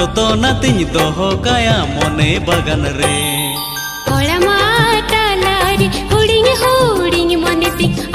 जतना तिन दोहो काया मने बागान रे कोला माता लारी हुडिंग हुडिंग मने ती